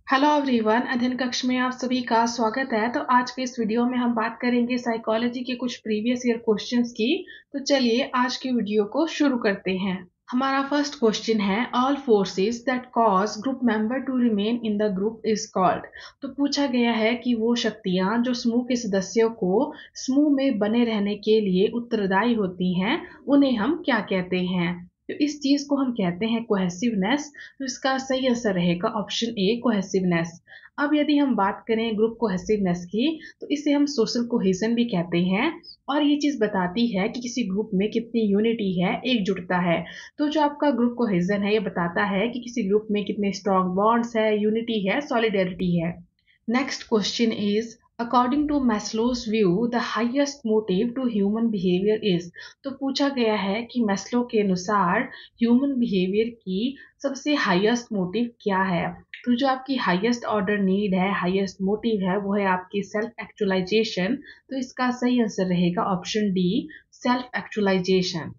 Hello everyone, अध्ययन कक्ष में आप सभी का स्वागत है। तो आज के इस वीडियो में हम बात करेंगे साइकोलॉजी के कुछ प्रीवियस ईयर क्वेश्चंस की। तो चलिए आज की वीडियो को शुरू करते हैं। हमारा फर्स्ट क्वेश्चन है, all forces that cause group member to remain in the group is called. तो पूछा गया है कि वो शक्तियां जो समूह के सदस्यों को समूह में बने रहने के लिए उत्तरदायी होती हैं, उन्हें हम क्या कहते हैं। तो इस चीज को हम कहते हैं कोहेसिवनेस। तो इसका सही आंसर रहेगा ऑप्शन ए, कोहेसिवनेस। अब यदि हम बात करें ग्रुप कोहेसिवनेस की, तो इसे हम सोशल कोहेजन भी कहते हैं। और ये चीज बताती है कि किसी ग्रुप में कितनी यूनिटी है, एकजुटता है। तो जो आपका ग्रुप कोहेजन है, ये बताता है कि किसी ग्रुप में कितने स्ट्रॉन्ग बॉन्ड्स है, यूनिटी है, सॉलिडेरिटी है। Next question is, according to Maslow's view the highest motive to human behaviour is. तो पूछा गया है कि मैस्लो के अनुसार ह्यूमन बिहेवियर की सबसे हाईएस्ट मोटिव क्या है। तो जो आपकी हाईएस्ट ऑर्डर नीड है, हाईएस्ट मोटिव है, वो है आपकी सेल्फ एक्चुअलाइजेशन। तो इसका सही आंसर रहेगा ऑप्शन डी, सेल्फ एक्चुअलाइजेशन।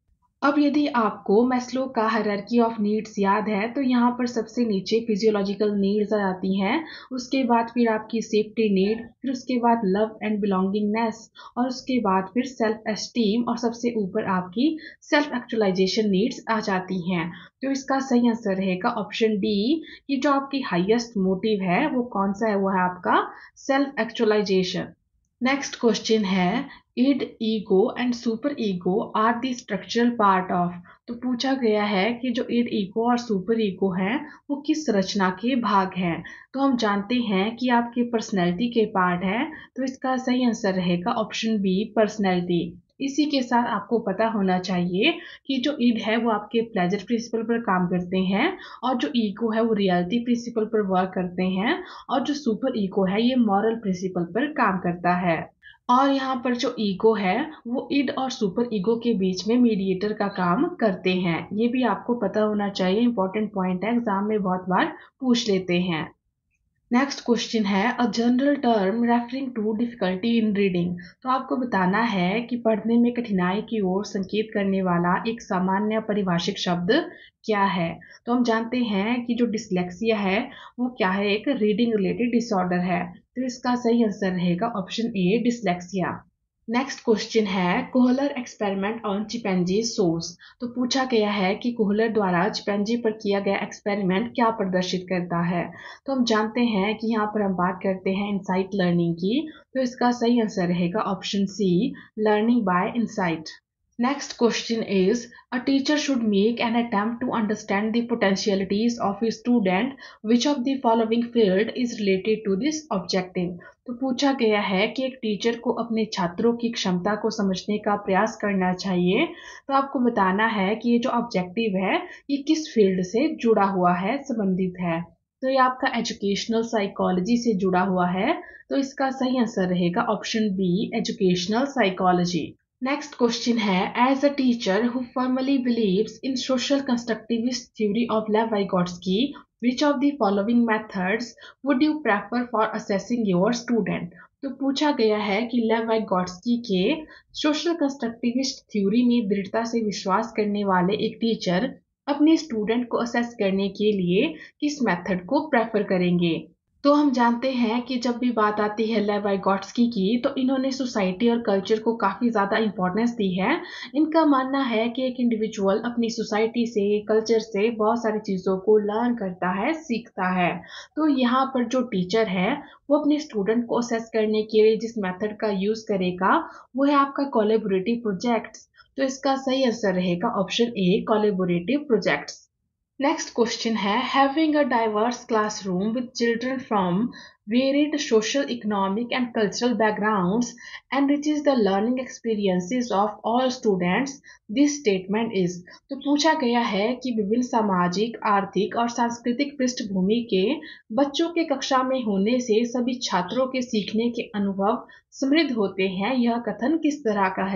अब यदि आपको मैस्लो का हायरार्की ऑफ नीड्स याद है, तो यहाँ पर सबसे नीचे फिजियोलॉजिकल नीड्स आ जाती हैं। उसके बाद फिर आपकी सेफ्टी नीड, फिर उसके बाद लव एंड बिलोंगिंगनेस, और उसके बाद फिर सेल्फ एस्टीम, और सबसे ऊपर आपकी सेल्फ एक्चुअलाइजेशन नीड्स आ जाती हैं। तो इसका सही आंसर रहेगा ऑप्शन डी, कि जो आपकी हाईएस्ट मोटिव है वो कौन सा है, वो है आपका सेल्फ एक्चुअलाइजेशन। नेक्स्ट क्वेश्चन है, id, ego and super ego are the structural part of. तो पूछा गया है कि जो इड, ईगो और सुपर ईगो हैं, वो किस रचना के भाग हैं। तो हम जानते हैं कि आपके पर्सनैलिटी के पार्ट है। तो इसका सही आंसर रहेगा ऑप्शन बी, पर्सनैलिटी। इसी के साथ आपको पता होना चाहिए कि जो इड है वो आपके प्लेजर प्रिंसिपल पर काम करते हैं, और जो ईगो है वो रियलिटी प्रिंसिपल पर वर्क करते हैं, और जो सुपर ईगो है ये मॉरल प्रिंसिपल पर काम करता है। और यहाँ पर जो ईगो है वो इड और सुपर ईगो के बीच में मीडिएटर का काम करते हैं। ये भी आपको पता होना चाहिए, इंपॉर्टेंट पॉइंट है, एग्जाम में बहुत बार पूछ लेते हैं। नेक्स्ट क्वेश्चन है, a general term referring to difficulty in reading. तो आपको बताना है कि पढ़ने में कठिनाई की ओर संकेत करने वाला एक सामान्य परिभाषिक शब्द क्या है। तो हम जानते हैं कि जो डिसलेक्सिया है वो क्या है, एक रीडिंग रिलेटेड डिसऑर्डर है। तो इसका सही आंसर रहेगा option A, dyslexia. Next question है, Kohler experiment on chimpanzee source. तो पूछा गया है कि कोहलर द्वारा चिंपैंजी पर किया गया एक्सपेरिमेंट क्या प्रदर्शित करता है। तो हम जानते हैं कि यहाँ पर हम बात करते हैं इनसाइट लर्निंग की। तो इसका सही आंसर रहेगा option C, learning by insight. Next question is, a teacher should make an attempt to understand the potentialities of a student. Which of the following field is related to this objective? तो पूछा गया है कि एक teacher को अपने छात्रों की क्षमता को समझने का प्रयास करना चाहिए। तो आपको बताना है कि ये जो ऑब्जेक्टिव है ये किस फील्ड से जुड़ा हुआ है, संबंधित है। तो ये आपका एजुकेशनल साइकोलॉजी से जुड़ा हुआ है। तो इसका सही आंसर रहेगा option B, educational psychology. Next question है, as a teacher who firmly believes in social constructivist theory of Lev Vygotsky, which of the following methods would you prefer for assessing your student. तो पूछा गया है कि लेव वाइगोट्स्की के social constructivist theory में दृढ़ता से विश्वास करने वाले एक टीचर अपने स्टूडेंट को असेस करने के लिए किस मेथड को प्रेफर करेंगे। तो हम जानते हैं कि जब भी बात आती है लेव वाइगोट्स्की की, तो इन्होंने सोसाइटी और कल्चर को काफी ज्यादा इंपॉर्टेंस दी है। इनका मानना है कि एक इंडिविजुअल अपनी सोसाइटी से, कल्चर से बहुत सारी चीजों को लर्न करता है, सीखता है। तो यहाँ पर जो टीचर है वो अपने स्टूडेंट को असेस करने के लिए जिस मेथड का यूज करेगा वो है आपका कोलैबोरेटिव प्रोजेक्ट्स। तो इसका सही आंसर रहेगा option A, collaborative projects. Next question है, having a diverse classroom with children from varied social, economic and cultural backgrounds enriches the learning experiences of all students. This statement is। तो पूछा गया है कि विभिन्न सामाजिक, आर्थिक और सांस्कृतिक पृष्ठभूमि के बच्चों के कक्षा में होने से सभी छात्रों के सीखने के अनुभव समृद्ध होते हैं, यह कथन किस तरह का है।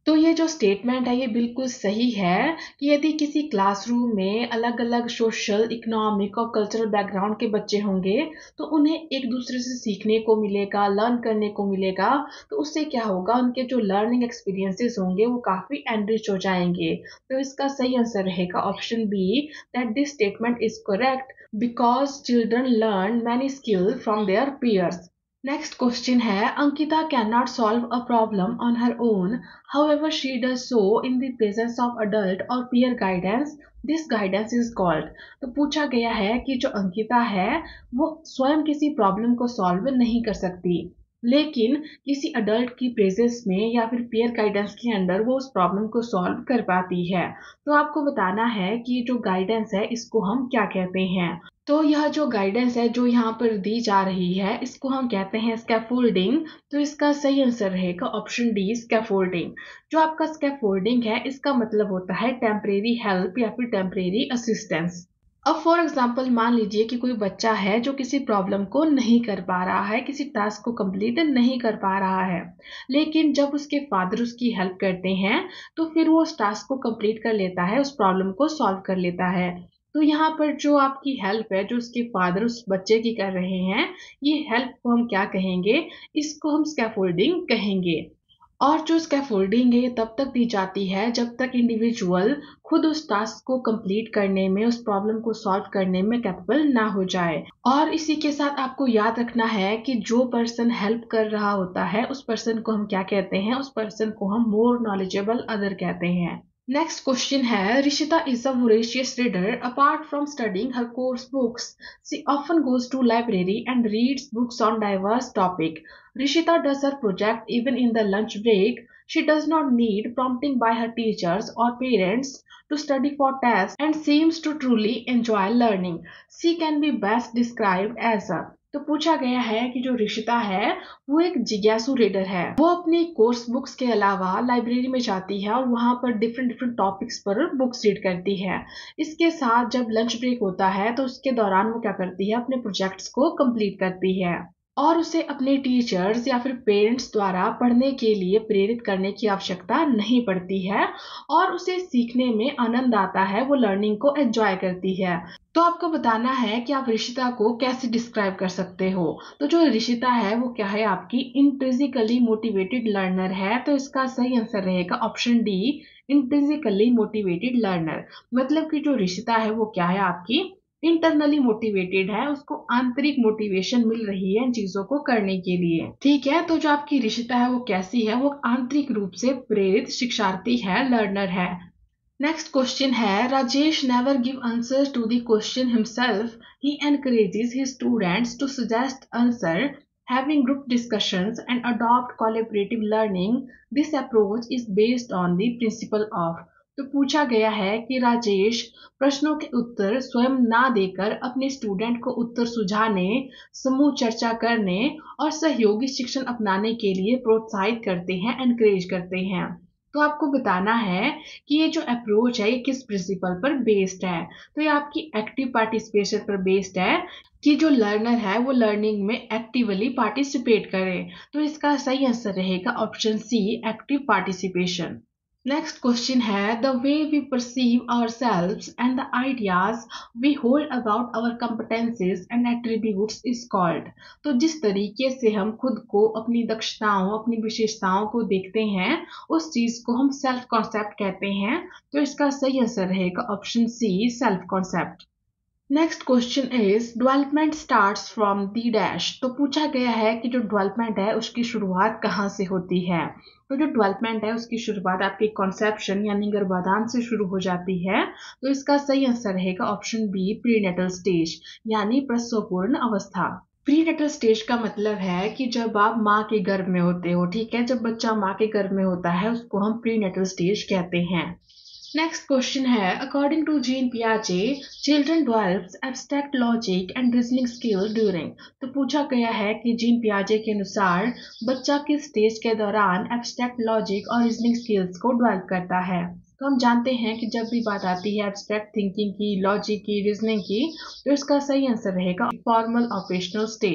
तो ये जो स्टेटमेंट है ये बिल्कुल सही है कि यदि किसी क्लासरूम में अलग अलग सोशल, इकोनॉमिक और कल्चरल बैकग्राउंड के बच्चे होंगे तो उन्हें एक दूसरे से सीखने को मिलेगा, लर्न करने को मिलेगा। तो उससे क्या होगा, उनके जो लर्निंग एक्सपीरियंसेस होंगे वो काफ़ी एनरिच हो जाएंगे। तो इसका सही आंसर रहेगा option B, that this statement is correct because children learn many skill from their peers. Next question है, Ankita can not solve a problem on her own, however she does so in the presence of adult or peer guidance, this guidance is called। तो पूछा गया है कि जो अंकिता है वो स्वयं किसी प्रॉब्लम को सॉल्व नहीं कर सकती, लेकिन किसी अडल्ट की प्रेजेंस में या फिर पीयर गाइडेंस के अंडर वो उस प्रॉब्लम को सॉल्व कर पाती है। तो आपको बताना है कि जो गाइडेंस है इसको हम क्या कहते हैं। तो यह जो गाइडेंस है जो यहाँ पर दी जा रही है इसको हम कहते हैं स्कैफोल्डिंग। तो इसका सही आंसर रहेगा ऑप्शन डी, स्कैफोल्डिंग। जो आपका स्कैफोल्डिंग है इसका मतलब होता है टेम्परेरी हेल्प या फिर टेम्परेरी असिस्टेंस। अब फॉर एग्जाम्पल मान लीजिए कि कोई बच्चा है जो किसी प्रॉब्लम को नहीं कर पा रहा है, किसी टास्क को कंप्लीट नहीं कर पा रहा है, लेकिन जब उसके फादर उसकी हेल्प करते हैं तो फिर वो उस टास्क को कंप्लीट कर लेता है, उस प्रॉब्लम को सॉल्व कर लेता है। तो यहाँ पर जो आपकी हेल्प है जो उसके फादर उस बच्चे की कर रहे हैं, ये हेल्प को हम क्या कहेंगे, इसको हम स्कैफोल्डिंग कहेंगे। और जो स्कैफोल्डिंग है ये तब तक दी जाती है जब तक इंडिविजुअल खुद उस टास्क को कंप्लीट करने में, उस प्रॉब्लम को सॉल्व करने में कैपेबल ना हो जाए। और इसी के साथ आपको याद रखना है कि जो पर्सन हेल्प कर रहा होता है उस पर्सन को हम क्या कहते हैं, उस पर्सन को हम मोर नॉलेजेबल अदर कहते हैं। नेक्स्ट क्वेश्चन है, Rishita is a voracious reader. Apart from studying her course books, she often goes to library and reads books on diverse topic. Rishita does her project even in the lunch break. She does not need prompting by her teachers or parents to study for tests and seems to truly enjoy learning. She can be best described as a। तो पूछा गया है कि जो ऋषिता है वो एक जिज्ञासु रीडर है। वो अपनी कोर्स बुक्स के अलावा लाइब्रेरी में जाती है और वहां पर डिफरेंट डिफरेंट टॉपिक्स पर बुक्स रीड करती है। इसके साथ जब लंच ब्रेक होता है तो उसके दौरान वो क्या करती है, अपने प्रोजेक्ट्स को कंप्लीट करती है। और उसे अपने टीचर्स या फिर पेरेंट्स द्वारा पढ़ने के लिए प्रेरित करने की आवश्यकता नहीं पड़ती है और उसे सीखने में आनंद आता है, वो लर्निंग को एंजॉय करती है। तो आपको बताना है कि आप ऋषिता को कैसे डिस्क्राइब कर सकते हो। तो जो ऋषिता है वो क्या है, आपकी इंट्रिंसिकली मोटिवेटेड लर्नर है। तो इसका सही आंसर रहेगा option D, intrinsically motivated learner. मतलब कि जो ऋषिता है वो क्या है, आपकी इंटरनली मोटिवेटेड है, उसको आंतरिक मोटिवेशन मिल रही है इन चीजों को करने के लिए। ठीक है, तो जो आपकी ऋषिता है वो कैसी है, वो आंतरिक रूप से प्रेरित शिक्षार्थी है, लर्नर है। नेक्स्ट क्वेश्चन है, Rajesh never give answer to the question himself, he encourages his students to suggest answer, having group discussions and adopt collaborative learning. This approach is based on the principle of। तो पूछा गया है कि राजेश प्रश्नों के उत्तर स्वयं ना देकर अपने स्टूडेंट को उत्तर सुझाने, समूह चर्चा करने और सहयोगी शिक्षण अपनाने के लिए प्रोत्साहित करते हैं, एनकरेज करते हैं। तो आपको बताना है कि ये जो अप्रोच है ये किस प्रिंसिपल पर बेस्ड है। तो ये आपकी एक्टिव पार्टिसिपेशन पर बेस्ड है कि जो लर्नर है वो लर्निंग में एक्टिवली पार्टिसिपेट करे। तो इसका सही आंसर रहेगा option C, active participation. Next question है, the way we perceive ourselves and the ideas we hold about our competences and attributes is called. तो जिस तरीके से हम खुद को, अपनी दक्षताओं, अपनी विशेषताओं को देखते हैं उस चीज को हम सेल्फ कॉन्सेप्ट कहते हैं। तो इसका सही आंसर रहेगा option C, self concept. Next question is, development starts from the dash. तो पूछा गया है कि जो डेवलपमेंट है उसकी शुरुआत कहाँ से होती है। तो जो डेवलपमेंट है उसकी शुरुआत आपकी कॉन्सेप्शन यानी गर्भाधान से शुरू हो जाती है। तो इसका सही आंसर रहेगा ऑप्शन बी, प्रीनेटल स्टेज यानी प्रसवपूर्ण अवस्था। प्रीनेटल स्टेज का मतलब है कि जब आप माँ के गर्भ में होते हो, ठीक है, जब बच्चा माँ के गर्भ में होता है उसको हम प्रीनेटल स्टेज कहते हैं। नेक्स्ट क्वेश्चन है, अकॉर्डिंग टू जीन पियाजे, children develops abstract logic and reasoning skill during. तो पूछा गया है कि जीन पियाजे के अनुसार बच्चा किस स्टेज के दौरान एब्स्ट्रैक्ट लॉजिक और रीजनिंग स्किल्स को डेवलप करता है। तो हम जानते हैं कि जब भी बात आती है एब्स्ट्रैक्ट थिंकिंग की, लॉजिक की, रीजनिंग की, तो इसका सही आंसर रहेगा फॉर्मल ऑपरेशनल स्टेज।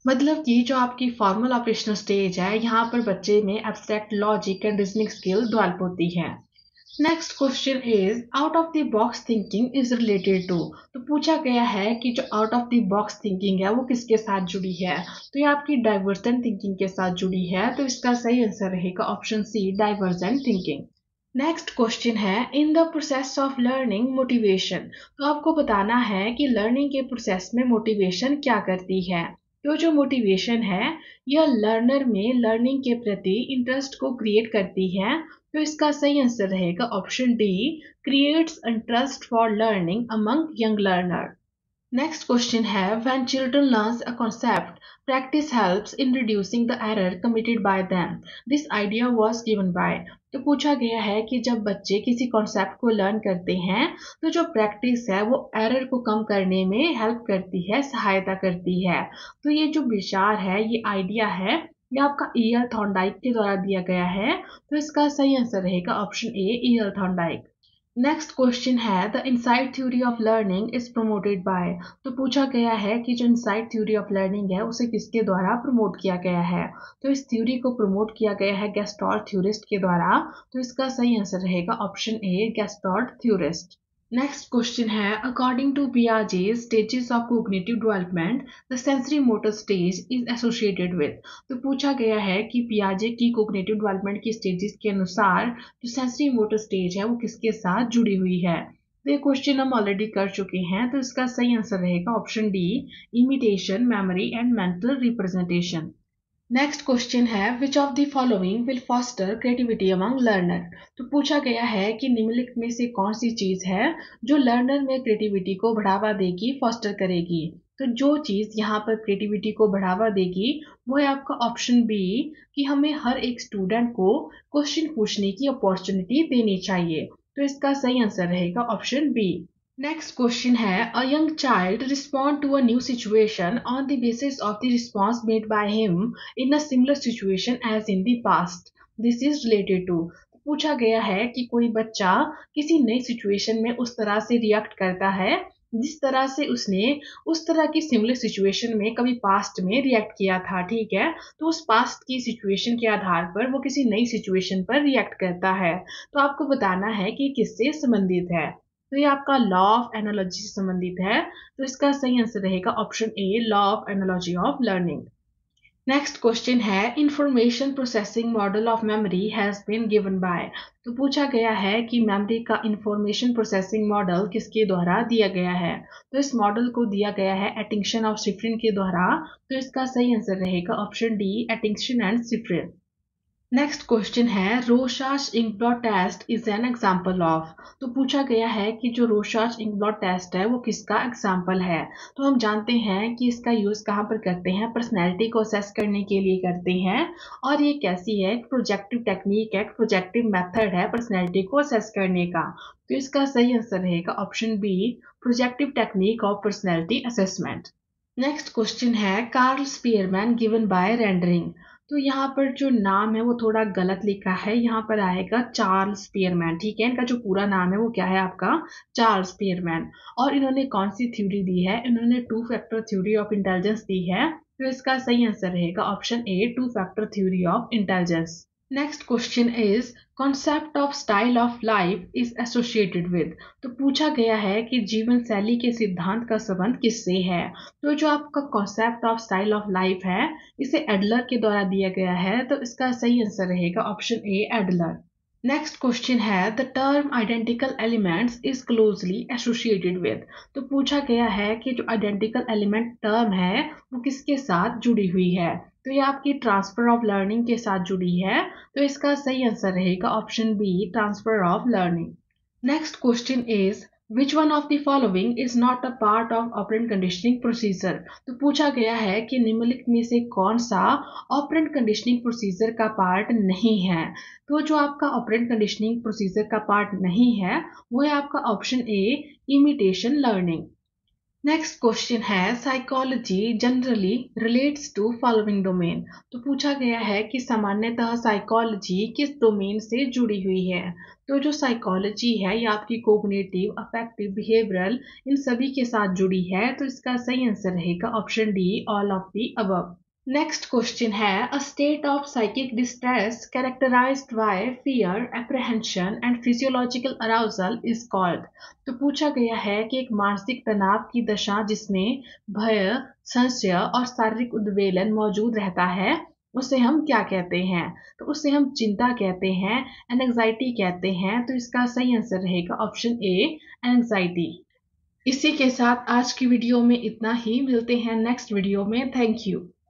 मतलब कि जो आपकी फॉर्मल ऑपरेशनल स्टेज है, यहाँ पर बच्चे में abstract logic and reasoning skill develop होती है। Next question is out of the box thinking is related to. तो पूछा गया है कि जो out of the box thinking है वो किसके साथ जुड़ी है। तो ये आपकी डाइवर्जेंट थिंकिंग के साथ जुड़ी है, तो इसका सही आंसर रहेगा option C, divergent thinking. Next question है in the process of learning motivation. तो आपको बताना है कि लर्निंग के प्रोसेस में मोटिवेशन क्या करती है। तो जो मोटिवेशन है यह लर्नर में लर्निंग के प्रति इंटरेस्ट को क्रिएट करती है, तो इसका सही आंसर रहेगा option D, creates interest for learning among young learner. Next question है when children learns a concept practice helps in reducing the error committed by them, this idea was given by. तो पूछा गया है कि जब बच्चे किसी कॉन्सेप्ट को लर्न करते हैं तो जो प्रैक्टिस है वो एरर को कम करने में हेल्प करती है, सहायता करती है। तो ये जो विचार है, ये आइडिया है, ये आपका ईएल थॉर्नडाइक के द्वारा दिया गया है, तो इसका सही आंसर रहेगा option A, E L Thorndike. Next question है the insight theory of learning is promoted by. तो पूछा गया है कि जो इनसाइट थ्योरी ऑफ लर्निंग है उसे किसके द्वारा प्रमोट किया गया है। तो इस थ्योरी को प्रमोट किया गया है गेस्टॉल्ट थ्योरिस्ट के द्वारा, तो इसका सही आंसर रहेगा option A, Gestalt theorist. Next question है अकॉर्डिंग टू पियाजे stages of cognitive development the sensory motor stage is associated with. तो पूछा गया है कि पियाजे की कोग्निटिव डेवलपमेंट की स्टेजेस के अनुसार जो सेंसरी मोटर स्टेज है वो किसके साथ जुड़ी हुई है। तो ये क्वेश्चन हम ऑलरेडी कर चुके हैं, तो इसका सही आंसर रहेगा option D, imitation, memory and mental representation. Next question है which of the following will foster creativity among learner. तो पूछा गया है कि निम्नलिखित में से कौन सी चीज है जो लर्नर में क्रिएटिविटी को बढ़ावा देगी, फॉस्टर करेगी। तो जो चीज यहाँ पर क्रिएटिविटी को बढ़ावा देगी वो है आपका ऑप्शन बी, कि हमें हर एक स्टूडेंट को क्वेश्चन पूछने की अपॉर्चुनिटी देनी चाहिए। तो इसका सही आंसर रहेगा ऑप्शन बी। नेक्स्ट क्वेश्चन है a young child respond to a new situation on the basis of the response made by him in a similar situation as in the past, this is related to. पूछा गया है कि कोई बच्चा किसी नई situation में उस तरह से रिएक्ट करता है जिस तरह से उसने उस तरह की सिमिलर सिचुएशन में कभी पास्ट में रिएक्ट किया था, ठीक है। तो उस पास्ट की सिचुएशन के आधार पर वो किसी नई सिचुएशन पर रिएक्ट करता है। तो आपको बताना है कि किससे संबंधित है। तो ये आपका लॉ ऑफ एनालॉजी से संबंधित है, तो इसका सही आंसर रहेगा option A, law of analogy of learning. Next question है information processing model of memory has been given by. तो पूछा गया है कि मेमोरी का इंफॉर्मेशन प्रोसेसिंग मॉडल किसके द्वारा दिया गया है। तो इस मॉडल को दिया गया है एटिंगशन और सिफ्रिन के द्वारा, तो इसका सही आंसर रहेगा option D, Atkinson and Shiffrin. Next question है Rorschach inkblot test is an example of. तो पूछा गया है कि जो रोशास इंकब्लॉट टेस्ट है वो किसका एग्जाम्पल है। तो हम जानते हैं कि इसका यूज कहाँ पर करते हैं, पर्सनैलिटी को असेस करने के लिए करते हैं। और ये कैसी है, प्रोजेक्टिव टेक्निक है, प्रोजेक्टिव मेथड है पर्सनैलिटी को असेस करने का। तो इसका सही आंसर रहेगा option B, projective technique of personality assessment. Next question है Carl Spearman given by rendering. तो यहाँ पर जो नाम है वो थोड़ा गलत लिखा है, यहाँ पर आएगा चार्ल्स स्पीयरमैन, ठीक है। इनका जो पूरा नाम है वो क्या है आपका, चार्ल्स स्पीयरमैन। और इन्होंने कौन सी थ्योरी दी है, इन्होंने two factor theory of intelligence दी है। तो इसका सही आंसर रहेगा option A, two factor theory of intelligence. Next question is concept of style of life is associated with. तो पूछा गया है कि जीवन शैली के सिद्धांत का संबंध किससे है। तो जो आपका concept of style of life है इसे एडलर के द्वारा दिया गया है, तो इसका सही आंसर रहेगा option A, Adler. Next question है the term identical elements is closely associated with. तो पूछा गया है कि जो आइडेंटिकल एलिमेंट टर्म है वो किसके साथ जुड़ी हुई है। तो ये आपकी ट्रांसफर ऑफ लर्निंग के साथ जुड़ी है, तो इसका सही आंसर रहेगा option B, transfer of learning. Next question is which one of the following is not a part of operant conditioning procedure. तो पूछा गया है कि निम्नलिखित में से कौन सा ऑपरेंट कंडीशनिंग प्रोसीजर का पार्ट नहीं है। तो जो आपका ऑपरेंट कंडीशनिंग प्रोसीजर का पार्ट नहीं है वो है आपका option A, imitation learning. Next question है psychology generally relates to following domain. तो पूछा गया है कि सामान्यतः साइकोलॉजी किस डोमेन से जुड़ी हुई है। तो जो साइकोलॉजी है ये आपकी कोग्निटिव, अफेक्टिव, बिहेवियरल इन सभी के साथ जुड़ी है। तो इसका सही आंसर रहेगा option D, all of the above. Next question है a state of psychic distress characterised by fear, apprehension and physiological arousal is called. तो पूछा गया है कि एक मानसिक तनाव की दशा जिसमें भय, संशय और शारीरिक उद्वेलन मौजूद रहता है उसे हम क्या कहते हैं। तो उसे हम चिंता कहते हैं, एंजाइटी कहते हैं। तो इसका सही आंसर रहेगा ऑप्शन ए, एंजाइटी। इसी के साथ आज की वीडियो में इतना ही। मिलते हैं नेक्स्ट वीडियो में। Thank you.